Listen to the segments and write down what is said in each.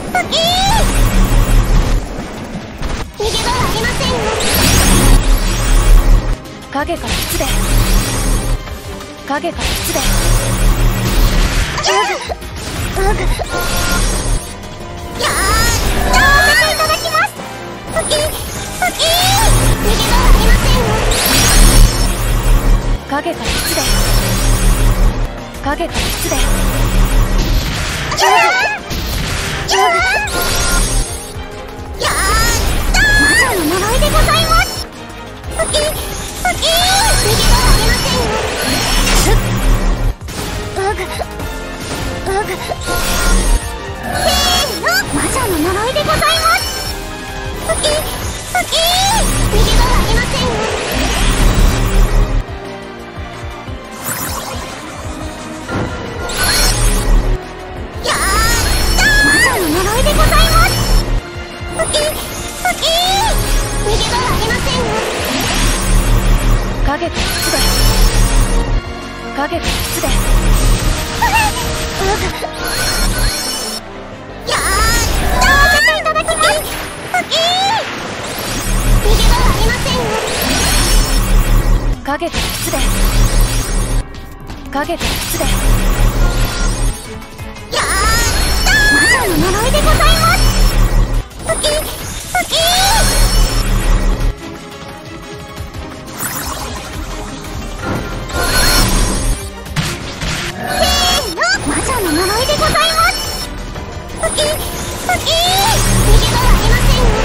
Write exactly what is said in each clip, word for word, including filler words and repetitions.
逃げ場はありませんよ。 影から失礼。影から失礼。 うぐうぐやーやらせていただきます。ふきふき逃げ場はありませんよ。 影から失礼。影から失礼。 うぐうぐやー魔女の呪いでございます。ふきふき逃げ場はありませんよ。うぐうぐせーの魔女の呪いでございます。ふきふき逃げ場はありませんよ。やー魔女の呪いでございます。ふきふき逃げ場はありませんよ。 影から失礼。影から失礼。 うぐやーやらせていただきます。ふき逃げ場はありませんよ。 影から失礼。影から失礼。 やー魔女の呪いでございます。ふきふき魔女の呪いでございます。ふきふき逃げ場はありませんよ。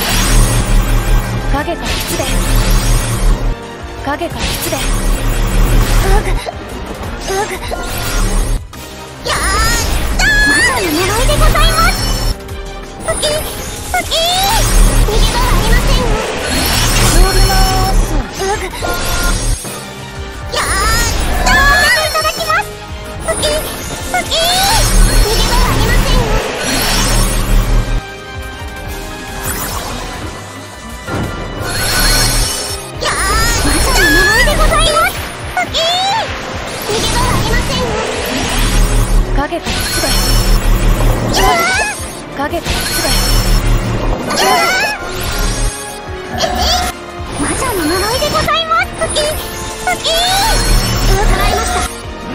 影から失礼。影から失礼。 うぐうぐやー魔女の呪いでございます。ふきふき逃げ場はありませんよ。 乗りまーす。 うぐやーやらせていただきます。ふきふき逃げ場はありませんよ。やー魔女の呪いでございます。ふき逃げ場はありませんよ。 影から失礼。影から失礼。 魔女の呪いでございます。ふきふき伺いました。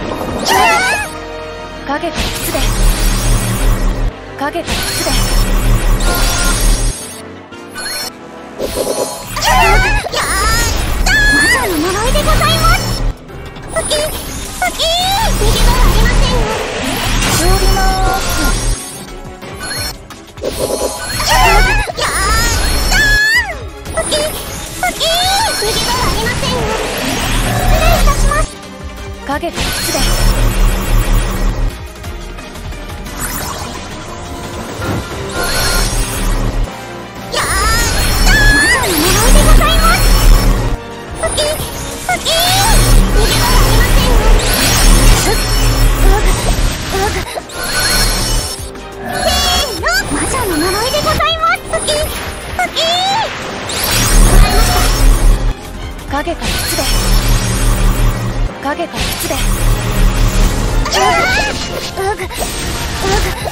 影から失礼。影から失礼。 やー魔女の呪いでございます。ふきふき逃げ場はありませんよ。 乗りまーす。 やーふきふき逃げ場はありませんよ。失礼いたします。 影から失礼。 やー魔女の呪いでございます。ふきふき逃げ場はありませんよ。うぐうぐせーの魔女の呪いでございます。ふきふき伺いました。 影から失礼。影から失礼。 うぐうぐ